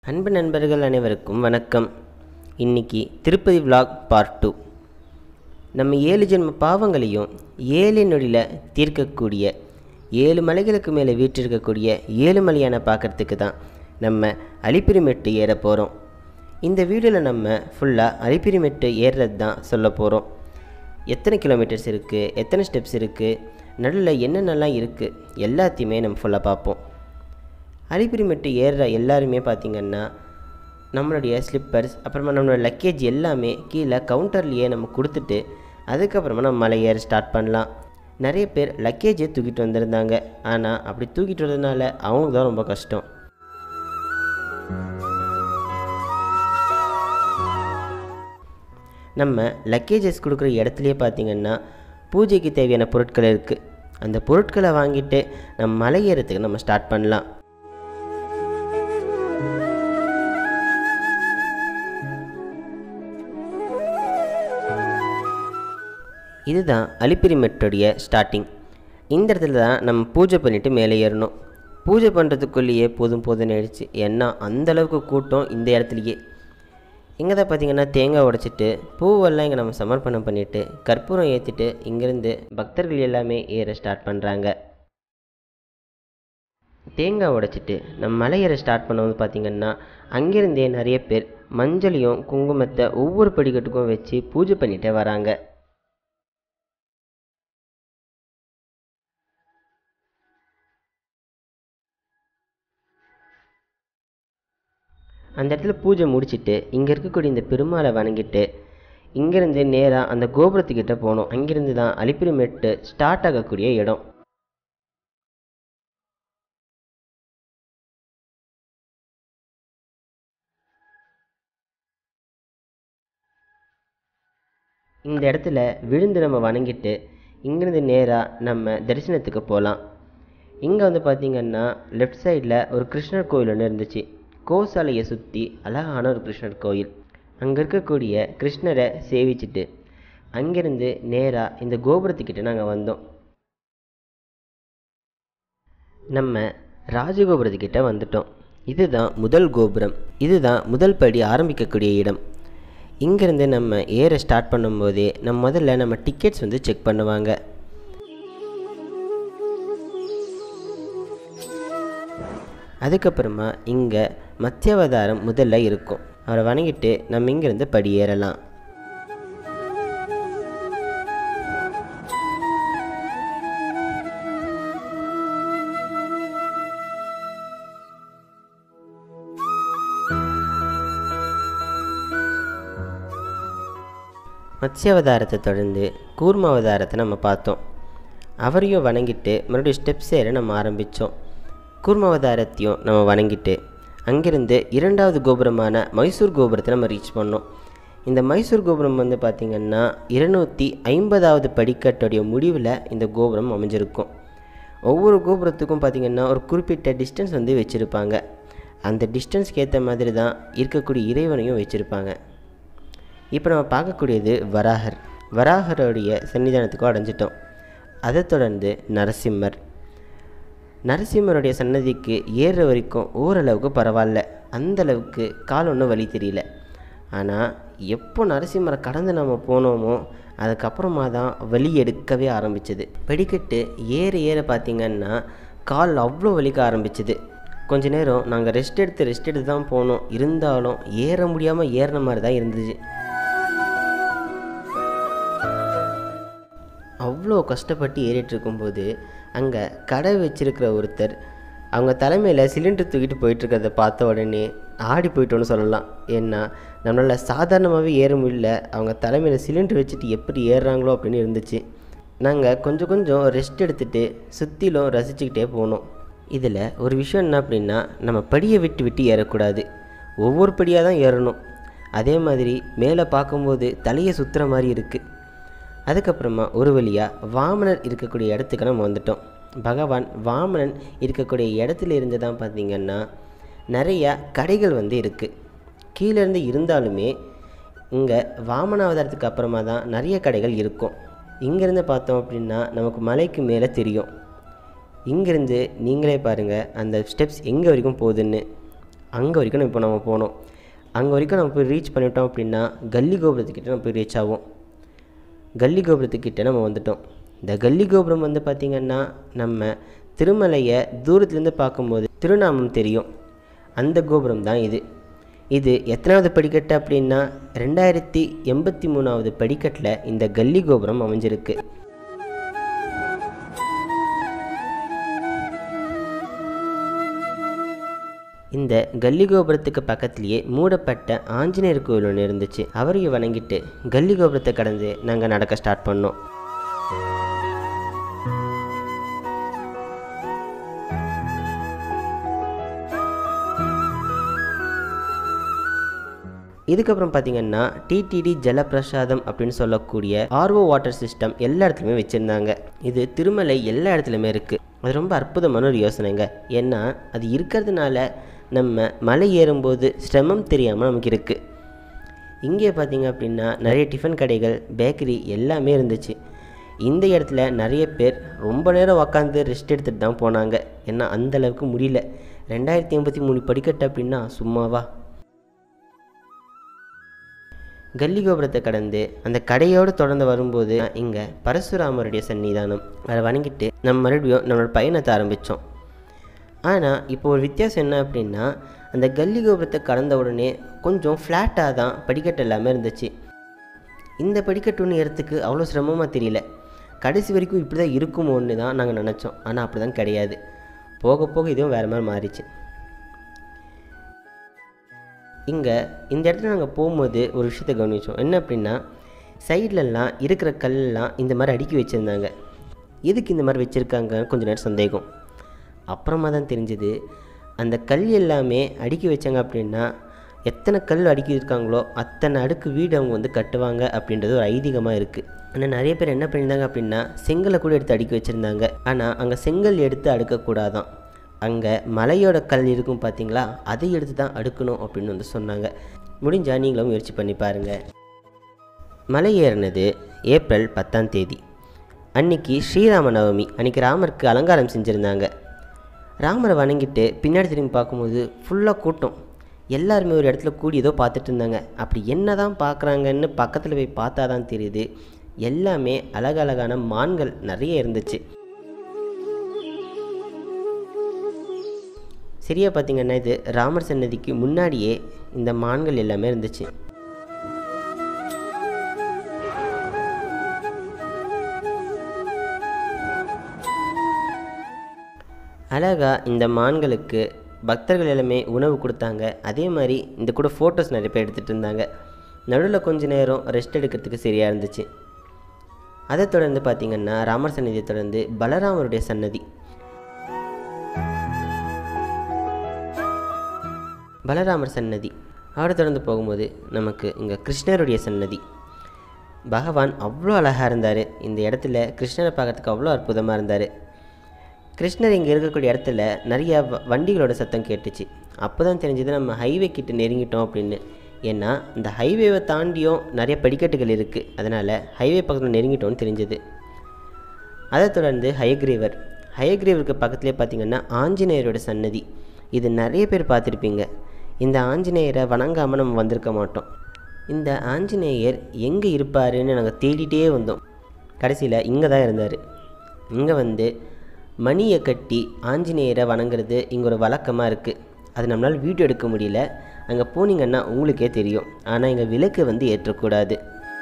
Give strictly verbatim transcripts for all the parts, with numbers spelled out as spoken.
அன்பு நண்பர்கள் அனைவருக்கும் வணக்கம். இன்னைக்கு திருப்பதி விலாக் பார்ட் டூ. நம்ம ஏழு ஜென்ம பாவங்களையும் ஏழு நொடியில் தீர்க்கக்கூடிய ஏழு மலைகளுக்கு மேலே வீற்றிருக்கக்கூடிய ஏழு மலையான பார்க்குறதுக்கு தான் நம்ம அலிப்பிரிமெட்டு ஏற போகிறோம். இந்த வீடியோவில் நம்ம ஃபுல்லாக அலிப்பிரிமெட்டு ஏறுறது தான் சொல்ல போகிறோம். எத்தனை கிலோமீட்டர்ஸ் இருக்குது, எத்தனை ஸ்டெப்ஸ் இருக்குது, நடுவில் என்னென்னலாம் இருக்குது, எல்லாத்தையுமே நம்ம ஃபுல்லாக பார்ப்போம். அலிப்பிரிமெட்டு ஏறுற எல்லாருமே பார்த்திங்கன்னா நம்மளுடைய ஸ்லிப்பர்ஸ் அப்புறமா நம்மளோட லக்கேஜ் எல்லாமே கீழே கவுண்டர்லேயே நம்ம கொடுத்துட்டு அதுக்கப்புறமா நம்ம மலை ஏற ஸ்டார்ட் பண்ணலாம். நிறைய பேர் லக்கேஜை தூக்கிட்டு வந்திருந்தாங்க. ஆனால் அப்படி தூக்கிட்டு வரதுனால அவங்களுக்கு தான் ரொம்ப கஷ்டம். நம்ம லக்கேஜஸ் கொடுக்குற இடத்துலையே பார்த்திங்கன்னா பூஜைக்கு தேவையான பொருட்கள் இருக்குது. அந்த பொருட்களை வாங்கிட்டு நம்ம மலை ஏறத்துக்கு நம்ம ஸ்டார்ட் பண்ணலாம். இதுதான் அலிப்பிரிமெட்டுடைய ஸ்டார்டிங். இந்த இடத்துல தான் நம்ம பூஜை பண்ணிவிட்டு மேலே ஏறணும். பூஜை பண்ணுறதுக்குள்ளேயே போதும் போதும்னு ஆயிடுச்சு. ஏன்னா அந்தளவுக்கு கூட்டம் இந்த இடத்துலையே. இங்கே தான் பார்த்திங்கன்னா தேங்காய் உடைச்சிட்டு பூவெல்லாம் இங்கே நம்ம சமர்ப்பணம் பண்ணிவிட்டு கற்பூரம் ஏற்றிட்டு இங்கேருந்து பக்தர்கள் எல்லாமே ஏற ஸ்டார்ட் பண்ணுறாங்க. தேங்காய் உடைச்சிட்டு நம்ம மலை ஏற ஸ்டார்ட் பண்ணும்போது பார்த்திங்கன்னா அங்கேருந்தே நிறைய பேர் மஞ்சளையும் குங்குமத்தை ஒவ்வொரு படிக்கட்டுக்கும் வச்சு பூஜை பண்ணிகிட்டே வராங்க. அந்த இடத்துல பூஜை முடிச்சுட்டு இங்கே இருக்கக்கூடிய இந்த பெருமாளை வணங்கிட்டு இங்கேருந்து நேராக அந்த கோபுரத்துக்கிட்ட போகணும். அங்கேருந்து தான் அலிப்பிரிமெட்டு ஸ்டார்ட் ஆகக்கூடிய இடம். இந்த இடத்துல விழுந்து நம்ம வணங்கிட்டு இங்கேருந்து நேராக நம்ம தரிசனத்துக்கு போகலாம். இங்கே வந்து பார்த்திங்கன்னா லெஃப்ட் சைடில் ஒரு கிருஷ்ணர் கோயில் ஒன்று இருந்துச்சு. கோசாலையை சுற்றி அழகான ஒரு கிருஷ்ணர் கோயில். அங்கே இருக்கக்கூடிய கிருஷ்ணரை சேவிச்சுட்டு அங்கேருந்து நேராக இந்த கோபுரத்துக்கிட்ட நாங்கள் வந்தோம். நம்ம ராஜகோபுரத்துக்கிட்ட வந்துட்டோம். இதுதான் முதல் கோபுரம். இதுதான் முதல் படி ஆரம்பிக்கக்கூடிய இடம். இங்கேருந்து நம்ம ஏற ஸ்டார்ட் பண்ணும்போதே நம்ம முதல்ல நம்ம டிக்கெட்ஸ் வந்து செக் பண்ணுவாங்க. அதுக்கப்புறமா இங்கே மத்தியாவதாரம் முதல்ல இருக்கும். அவரை வணங்கிட்டு நம்ம இங்கேருந்து படி ஏறலாம். மத்ஸ்யாவதாரத்தை தொடர்ந்து கூர்மாவதாரத்தை நம்ம பார்த்தோம். அவரையும் வணங்கிட்டு மறுபடியும் ஸ்டெப்ஸ் ஏற நம்ம ஆரம்பித்தோம். கூர்மாவதாரத்தையும் நம்ம வணங்கிட்டு அங்கேருந்து இரண்டாவது கோபுரமான மைசூர் கோபுரத்தை நம்ம ரீச் பண்ணோம். இந்த மைசூர் கோபுரம் வந்து பார்த்திங்கன்னா இருநூற்றி ஐம்பதாவது படிக்கட்டுடைய முடிவில் இந்த கோபுரம் அமைஞ்சிருக்கும். ஒவ்வொரு கோபுரத்துக்கும் பார்த்திங்கன்னா ஒரு குறிப்பிட்ட டிஸ்டன்ஸ் வந்து வச்சுருப்பாங்க. அந்த டிஸ்டன்ஸ்க்கு ஏற்ற மாதிரி தான் இருக்கக்கூடிய இறைவனையும் வச்சுருப்பாங்க. இப்போ நம்ம பார்க்கக்கூடியது வராகர். வராகருடைய சன்னிதானத்துக்கும் அடைஞ்சிட்டோம். அதை தொடர்ந்து நரசிம்மர். நரசிம்மருடைய சன்னதிக்கு ஏறுற வரைக்கும் ஓரளவுக்கு பரவாயில்ல. அந்தளவுக்கு கால் ஒன்றும் வலி தெரியல. ஆனால் எப்போ நரசிம்மரை கடந்து நம்ம போனோமோ அதுக்கப்புறமா தான் வலி எடுக்கவே ஆரம்பிச்சது. படிக்கட்டு ஏற ஏற பார்த்திங்கன்னா கால் அவ்வளோ வலிக்க ஆரம்பிச்சுது. கொஞ்ச நேரம் நாங்கள் ரெஸ்ட் எடுத்து ரெஸ்ட் எடுத்து தான் போனோம். இருந்தாலும் ஏற முடியாமல் ஏறின மாதிரி தான் இருந்துச்சு. அவ்வளோ கஷ்டப்பட்டு ஏறிட்டு இருக்கும்போது அங்கே கடை வச்சிருக்கிற ஒருத்தர் அவங்க தலைமையில் சிலிண்டர் தூக்கிட்டு போயிட்டுருக்கிறத பார்த்த உடனே ஆடி போயிட்டோன்னு சொல்லலாம். ஏன்னா நம்மளால் சாதாரணமாகவே ஏற முடியல. அவங்க தலைமையில் சிலிண்டர் வச்சுட்டு எப்படி ஏறுறாங்களோ அப்படின்னு இருந்துச்சு. நாங்கள் கொஞ்சம் கொஞ்சம் ரெஸ்ட் எடுத்துகிட்டு சுற்றிலும் ரசிச்சுக்கிட்டே போனோம். இதில் ஒரு விஷயம் என்ன அப்படின்னா நம்ம படியை விட்டு விட்டு ஏறக்கூடாது. ஒவ்வொரு படியாக தான் ஏறணும். அதே மாதிரி மேலே பார்க்கும்போது தலையை சுற்றுற மாதிரி இருக்குது. அதுக்கப்புறமா ஒரு வழியாக வாமனர் இருக்கக்கூடிய இடத்துக்கு நம்ம வந்துட்டோம். பகவான் வாமனன் இருக்கக்கூடிய இடத்துல இருந்து தான் பார்த்திங்கன்னா நிறையா கடைகள் வந்து இருக்குது. கீழேருந்து இருந்தாலுமே இங்கே வாமனாவதாரத்துக்கு அப்புறமா தான் நிறைய கடைகள் இருக்கும். இங்கேருந்து பார்த்தோம் அப்படின்னா நமக்கு மலைக்கு மேலே தெரியும். இங்கேருந்து நீங்களே பாருங்கள் அந்த ஸ்டெப்ஸ் எங்கே வரைக்கும் போகுதுன்னு. அங்கே வரைக்கும் இப்போ நம்ம போகணும். அங்கே வரைக்கும் நம்ம போய் ரீச் பண்ணிட்டோம் அப்படின்னா கல்லி கோபுரத்துக்கிட்ட நம்ம போய் ரீச் ஆகும். கல்லி கோபுரத்துக்கிட்ட நம்ம வந்துட்டோம். இந்த கல்லி கோபுரம் வந்து பார்த்திங்கன்னா நம்ம திருமலையை தூரத்துலேருந்து பார்க்கும்போது திருநாமம் தெரியும். அந்த கோபுரம் தான் இது. இது எத்தனாவது படிக்கட்டு அப்படின்னா ரெண்டாயிரத்தி எண்பத்தி மூணாவது படிக்கட்டில் இந்த கல்லி கோபுரம் அமைஞ்சிருக்கு. இந்த கல்லி கோபுரத்துக்கு பக்கத்துலேயே மூடப்பட்ட ஆஞ்சநேயர் கோவில் ஒன்று இருந்துச்சு. அவரையும் வணங்கிட்டு கல்லி கோபுரத்தை கடந்து நாங்கள் நடக்க ஸ்டார்ட் பண்ணோம். இதுக்கப்புறம் பார்த்திங்கன்னா டிடிடி ஜலப்பிரசாதம் அப்படின்னு சொல்லக்கூடிய ஆர்ஓ வாட்டர் சிஸ்டம் எல்லா இடத்துலையுமே வச்சுருந்தாங்க. இது திருமலை எல்லா இடத்துலையுமே இருக்குது. அது ரொம்ப அற்புதமான ஒரு யோசனைங்க. ஏன்னா அது இருக்கிறதுனால நம்ம மலை ஏறும்போது சிரமம் தெரியாமல் நமக்கு இருக்குது. இங்கே பார்த்திங்க அப்படின்னா நிறைய டிஃபன் கடைகள், பேக்கரி எல்லாமே இருந்துச்சு. இந்த இடத்துல நிறைய பேர் ரொம்ப நேரம் உக்காந்து ரெஸ்ட் எடுத்துகிட்டு தான் போனாங்க. ஏன்னா அந்தளவுக்கு முடியல. ரெண்டாயிரத்தி எண்பத்தி மூணு படிக்கட்டு அப்படின்னா சும்மாவா. கல்லி கோபுரத்தை கடந்து அந்த கடையோடு தொடர்ந்து வரும்போது இங்கே பரசுராமருடைய சன்னிதானம். அதை வணங்கிட்டு நம்ம மறுபடியும் நம்மளோட பயணத்தை ஆரம்பித்தோம். ஆனால் இப்போ ஒரு வித்தியாசம் என்ன அப்படின்னா அந்த கல்லி கோபுரத்தை கடந்த உடனே கொஞ்சம் ஃப்ளாட்டாக தான் படிக்கட்டு எல்லாமே இருந்துச்சு. இந்த படிக்கட்டு ஒன்று ஏறத்துக்கு அவ்வளோ சிரமமாக தெரியல. கடைசி வரைக்கும் இப்படி தான் இருக்குமோன்னு தான் நாங்கள் நினச்சோம். ஆனால் அப்படி தான் கிடையாது. போக போக இதுவும் வேறு மாதிரி மாறிச்சு. இங்கே இந்த இடத்துல நாங்கள் போகும்போது ஒரு விஷயத்தை கவனித்தோம். என்ன அப்படின்னா சைட்லலாம் இருக்கிற கல்லெலாம் இந்த மாதிரி அடுக்கி வச்சுருந்தாங்க. எதுக்கு இந்த மாதிரி வச்சுருக்காங்க கொஞ்சம் நேரம் சந்தேகம். அப்புறமா தான் தெரிஞ்சது அந்த கல் எல்லாமே அடுக்கி வச்சாங்க அப்படின்னா எத்தனை கல் அடுக்கி இருக்காங்களோ அத்தனை அடுக்கு வீடு அவங்க வந்து கட்டுவாங்க அப்படின்றது ஒரு ஐதீகமாக இருக்குது. ஆனால் நிறைய பேர் என்ன பண்ணியிருந்தாங்க அப்படின்னா செங்கலை கூட எடுத்து அடுக்கி வச்சுருந்தாங்க. ஆனால் அங்கே செங்கல் எடுத்து அடுக்கக்கூடாதான். அங்கே மலையோட கல் இருக்கும் பார்த்தீங்களா, அதை எடுத்து தான் அடுக்கணும் அப்படின்னு வந்து சொன்னாங்க. முடிஞ்சால் நீங்களும் முயற்சி பண்ணி பாருங்கள். மலை ஏறினது ஏப்ரல் பத்தாம் தேதி அன்றைக்கி ஸ்ரீராம நவமி. அன்றைக்கி ராமருக்கு அலங்காரம் செஞ்சுருந்தாங்க. ராமரை வணங்கிட்டு பின்னாடி திரும்பி பார்க்கும்போது ஃபுல்லாக கூட்டம். எல்லாருமே ஒரு இடத்துல கூடி ஏதோ பார்த்துட்டு இருந்தாங்க. அப்படி என்ன தான் பார்க்குறாங்கன்னு பக்கத்தில் போய் பார்த்தா தான் தெரியுது. எல்லாமே அழகழகான மான்கள் நிறைய இருந்துச்சு. சரியாக பார்த்திங்கன்னா இது ராமர் சன்னதிக்கு முன்னாடியே இந்த மான்கள் எல்லாமே இருந்துச்சு. அழகாக இந்த மான்களுக்கு பக்தர்கள் எல்லாமே உணவு கொடுத்தாங்க. அதே மாதிரி இந்த கூட ஃபோட்டோஸ் நிறைய பேர் எடுத்துகிட்டு இருந்தாங்க. நடுவில் கொஞ்சம் நேரம் ரெஸ்ட் எடுக்கிறதுக்கு சரியாக இருந்துச்சு. அதை தொடர்ந்து பார்த்திங்கன்னா ராமர் சன்னதியை தொடர்ந்து பலராமருடைய சன்னதி. பலராமர் சன்னதி அவரை தொடர்ந்து போகும்போது நமக்கு இங்கே கிருஷ்ணருடைய சன்னதி. பகவான் அவ்வளோ அழகாக இருந்தார். இந்த இடத்துல கிருஷ்ணரை பார்க்குறதுக்கு அவ்வளோ அற்புதமாக இருந்தார். கிருஷ்ணர் இங்கே இருக்கக்கூடிய இடத்துல நிறையா வண்டிகளோட சத்தம் கேட்டுச்சு. அப்போ தான் தெரிஞ்சது நம்ம ஹைவே கிட்ட நெருங்கிட்டோம் அப்படின்னு. ஏன்னா இந்த ஹைவேவை தாண்டியும் நிறைய படிக்கட்டுகள் இருக்குது. அதனால் ஹைவே பக்கத்தில் நெருங்கிட்டோன்னு தெரிஞ்சது. அதை தொடர்ந்து ஹயக்ரீவர். ஹயக்ரீவருக்கு பக்கத்துலேயே பார்த்திங்கன்னா ஆஞ்சநேயரோட சன்னதி. இது நிறைய பேர் பார்த்துருப்பீங்க. இந்த ஆஞ்சநேயரை வணங்காமல் நம்ம வந்திருக்க மாட்டோம். இந்த ஆஞ்சநேயர் எங்கே இருப்பாருன்னு நாங்கள் தேடிட்டே வந்தோம். கடைசியில் இங்கே தான் இருந்தார். இங்கே வந்து மணியை கட்டி ஆஞ்சநேயரை வணங்குறது இங்கே ஒரு வழக்கமாக இருக்குது. அது நம்மளால் வீடியோ எடுக்க முடியல. அங்கே போனீங்கன்னா உங்களுக்கே தெரியும். ஆனால் இங்கே விளக்கு வந்து ஏற்றக்கூடாது.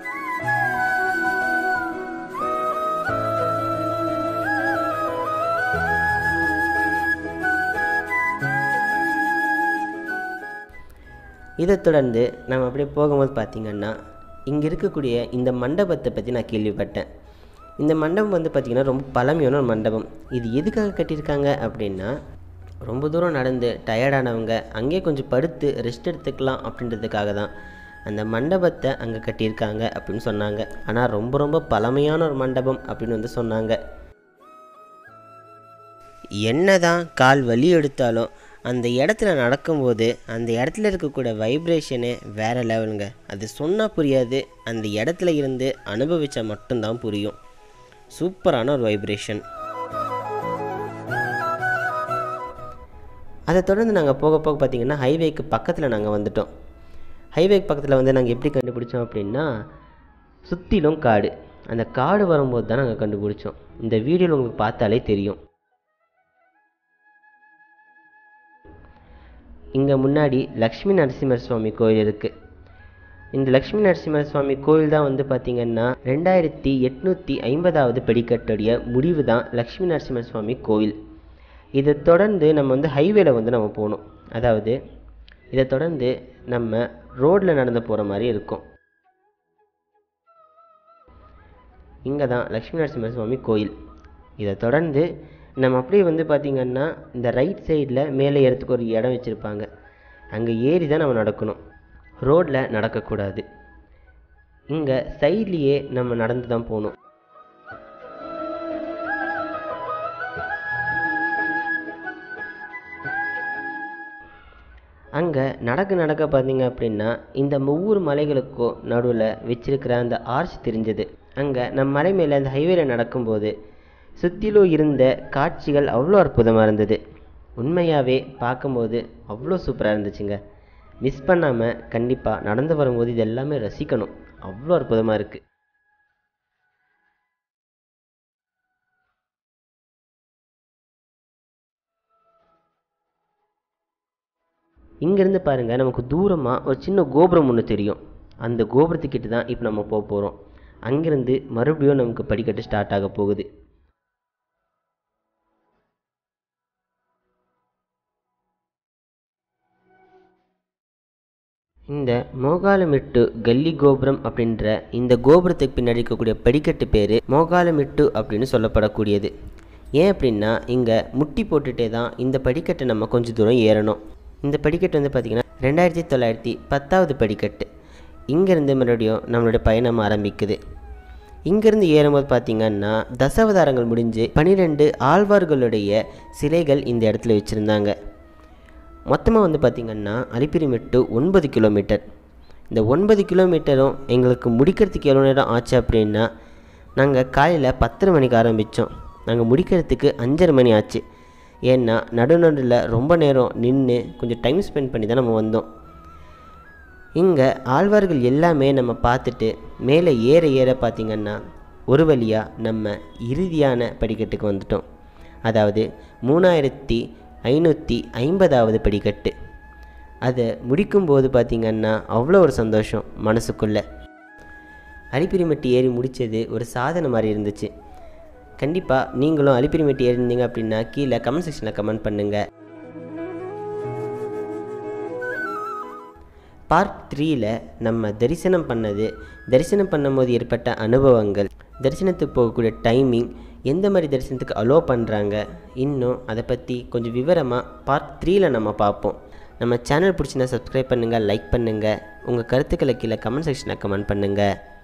இதை தொடர்ந்து நம்ம அப்படியே போகும்போது பார்த்திங்கன்னா இங்கே இருக்கக்கூடிய இந்த மண்டபத்தை பற்றி நான் கேள்விப்பட்டேன். இந்த மண்டபம் வந்து பார்த்திங்கன்னா ரொம்ப பழமையான ஒரு மண்டபம். இது எதுக்காக கட்டியிருக்காங்க அப்படின்னா ரொம்ப தூரம் நடந்து டயர்டானவங்க அங்கேயே கொஞ்சம் படுத்து ரெஸ்ட் எடுத்துக்கலாம் அப்படின்றதுக்காக தான் அந்த மண்டபத்தை அங்கே கட்டியிருக்காங்க அப்படின்னு சொன்னாங்க. ஆனால் ரொம்ப ரொம்ப பழமையான ஒரு மண்டபம் அப்படின்னு வந்து சொன்னாங்க. என்ன தான் கால் வலி எடுத்தாலும் அந்த இடத்துல நடக்கும்போது அந்த இடத்துல இருக்கக்கூடிய வைப்ரேஷனே வேறு லெவலுங்க. அது சொன்னால் புரியாது. அந்த இடத்துல இருந்து அனுபவித்தா மட்டும்தான் புரியும். சூப்பரான ஒரு வைப்ரேஷன். அதை தொடர்ந்து நாங்கள் போக போக பார்த்திங்கன்னா ஹைவேக்கு பக்கத்தில் நாங்கள் வந்துட்டோம். ஹைவேக்கு பக்கத்தில் வந்து நாங்கள் எப்படி கண்டுபிடிச்சோம் அப்படின்னா, சுற்றிலும் காடு. அந்த காடு வரும்போது தான் நாங்கள் கண்டுபிடிச்சோம். இந்த வீடியோவில் உங்களுக்கு பார்த்தாலே தெரியும். இங்கே முன்னாடி லக்ஷ்மி நரசிம்மர் சுவாமி கோயில் இருக்குது. இந்த லக்ஷ்மி நரசிம்மர் சுவாமி கோயில் தான் வந்து பார்த்திங்கன்னா ரெண்டாயிரத்தி எட்நூற்றி ஐம்பதாவது படிக்கட்டுடைய முடிவு தான் லக்ஷ்மி நரசிம்மர் சுவாமி கோயில். இதை தொடர்ந்து நம்ம வந்து ஹைவேல வந்து நம்ம போகணும். அதாவது இதை தொடர்ந்து நம்ம ரோட்டில் நடந்து போகிற மாதிரி இருக்கும். இங்கே தான் லக்ஷ்மி நரசிம்மர் சுவாமி கோயில். இதை தொடர்ந்து நம்ம அப்படியே வந்து பார்த்திங்கன்னா இந்த ரைட் சைடில் மேலே ஏறத்துக்கு ஒரு இடம் வச்சுருப்பாங்க. அங்கே ஏறி தான் நம்ம நடக்கணும், ரோட்டில் நடக்கக்கூடாது. இங்கே சைட்லேயே நம்ம நடந்து தான் போகணும். அங்கே நடக்க நடக்க பார்த்தீங்க அப்படின்னா இந்த ஒவ்வொரு மலைகளுக்கும் நடுவில் வச்சிருக்கிற அந்த ஆர்ச் தெரிஞ்சது. அங்கே நம்ம மலை மேலே அந்த ஹைவேல நடக்கும்போது சுற்றிலும் இருந்த காட்சிகள் அவ்வளோ அற்புதமாக இருந்தது. உண்மையாகவே பார்க்கும்போது அவ்வளோ சூப்பராக இருந்துச்சுங்க. மிஸ் பண்ணாமல் கண்டிப்பாக நடந்து வரும்போது இது எல்லாமே ரசிக்கணும். அவ்வளோ அற்புதமாக இருக்குது. இங்கேருந்து பாருங்கள், நமக்கு தூரமாக ஒரு சின்ன கோபுரம் ஒன்று தெரியும். அந்த கோபுரத்துக்கிட்ட தான் இப்போ நம்ம போக போகிறோம். அங்கேருந்து மறுபடியும் நமக்கு படிக்கட்டு ஸ்டார்ட் ஆக போகுது. இந்த மோகாலமிட்டு கல்லி கோபுரம் அப்படின்ற இந்த கோபுரத்துக்கு பின்னாடி இருக்கக்கூடிய படிக்கட்டு பேர் மோகாலமிட்டு அப்படின்னு சொல்லப்படக்கூடியது. ஏன் அப்படின்னா இங்கே முட்டி போட்டுகிட்டே தான் இந்த படிக்கட்டை நம்ம கொஞ்சம் தூரம் ஏறணும். இந்த படிக்கட்டு வந்து பார்த்திங்கன்னா ரெண்டாயிரத்தி தொள்ளாயிரத்தி பத்தாவது படிக்கட்டு. இங்கேருந்து மறுபடியும் நம்மளுடைய பயணம் ஆரம்பிக்குது. இங்கேருந்து ஏறும்போது பார்த்திங்கன்னா தசாவதாரங்கள் முடிஞ்சு பன்னிரெண்டு ஆழ்வார்களுடைய சிலைகள் இந்த இடத்துல வச்சுருந்தாங்க. மொத்தமாக வந்து பார்த்திங்கன்னா அலிப்பிரிமெட்டு ஒன்பது கிலோமீட்டர். இந்த ஒன்பது கிலோமீட்டரும் எங்களுக்கு முடிக்கிறதுக்கு எவ்வளோ நேரம் ஆச்சு அப்படின்னா, நாங்கள் காலையில் பத்தரை மணிக்கு ஆரம்பித்தோம். நாங்கள் முடிக்கிறதுக்கு அஞ்சரை மணி ஆச்சு. ஏன்னா நடு நடுவில் ரொம்ப நேரம் நின்று கொஞ்சம் டைம் ஸ்பெண்ட் பண்ணி தான் நம்ம வந்தோம். இங்கே ஆழ்வார்கள் எல்லாமே நம்ம பார்த்துட்டு மேலே ஏற ஏற பார்த்திங்கன்னா ஒரு வழியாக நம்ம இறுதியான படிக்கட்டுக்கு வந்துட்டோம். அதாவது மூணாயிரத்தி ஐநூற்றி ஐம்பதாவது படிக்கட்டு. அதை முடிக்கும்போது பார்த்திங்கன்னா அவ்வளோ ஒரு சந்தோஷம் மனசுக்குள்ளே. அலிப்பிரிமெட்டு ஏறி முடித்தது ஒரு சாதனை மாதிரி இருந்துச்சு. கண்டிப்பாக நீங்களும் அலிப்பிரிமெட்டு ஏறி இருந்தீங்க அப்படின்னா கீழே கமெண்ட் செக்ஷனில் கமெண்ட் பண்ணுங்கள். பார்ட் த்ரீயில் நம்ம தரிசனம் பண்ணது, தரிசனம் பண்ணும்போது ஏற்பட்ட அனுபவங்கள், தரிசனத்துக்கு போகக்கூடிய டைமிங், எந்த மாதிரி தரிசனத்துக்கு அலோ பண்ணுறாங்க, இன்னும் அதை பற்றி கொஞ்சம் விவரமாக பார்ட் த்ரீயில் நம்ம பார்ப்போம். நம்ம சேனல் பிடிச்சினா சப்ஸ்கிரைப் பண்ணுங்கள், லைக் பண்ணுங்கள், உங்கள் கருத்துக்களை கீழே கமெண்ட் செக்ஷனில் கமெண்ட் பண்ணுங்கள்.